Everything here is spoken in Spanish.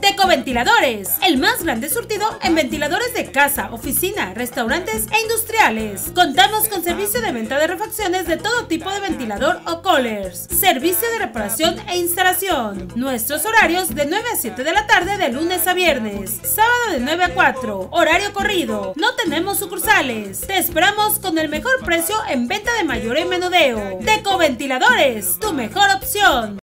Deco Ventiladores, el más grande surtido en ventiladores de casa, oficina, restaurantes e industriales. Contamos con servicio de venta de refacciones de todo tipo de ventilador o coolers, servicio de reparación e instalación. Nuestros horarios de 9 a 7 de la tarde de lunes a viernes, sábado de 9 a 4, horario corrido. No tenemos sucursales. Te esperamos con el mejor precio en venta de mayoreo y menudeo. Deco Ventiladores, tu mejor opción.